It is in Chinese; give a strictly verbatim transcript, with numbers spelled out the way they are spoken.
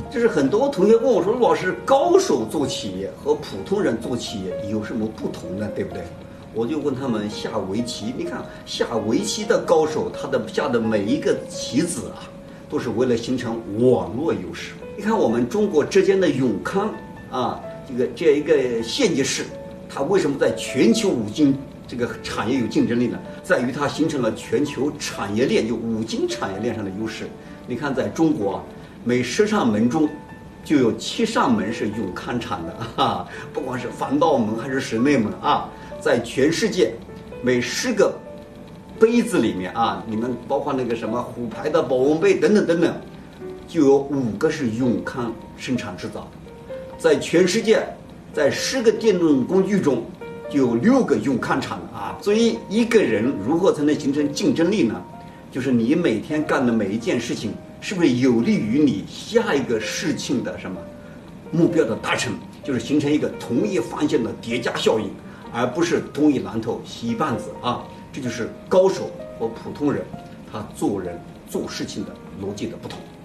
就是很多同学问我说：“老师，高手做棋业和普通人做棋业有什么不同呢？对不对？”我就问他们下围棋，你看下围棋的高手，他的下的每一个棋子啊，都是为了形成网络优势。你看我们中国浙江的永康啊，这个这一个县级市，它为什么在全球五金这个产业有竞争力呢？在于它形成了全球产业链，就五金产业链上的优势。你看在中国啊，每十扇门中就有七扇门是永康产的啊，不管是防盗门还是室内门啊，在全世界每十个杯子里面啊，你们包括那个什么虎牌的保温杯等等等等，就有五个是永康生产制造的。在全世界，在十个电动工具中就有六个永康产的啊。所以一个人如何才能形成竞争力呢？就是你每天干的每一件事情，是不是有利于你下一个事情的什么目标的达成？就是形成一个同一方向的叠加效应，而不是东一榔头西一棒子啊。这就是高手和普通人他做人做事情的逻辑的不同。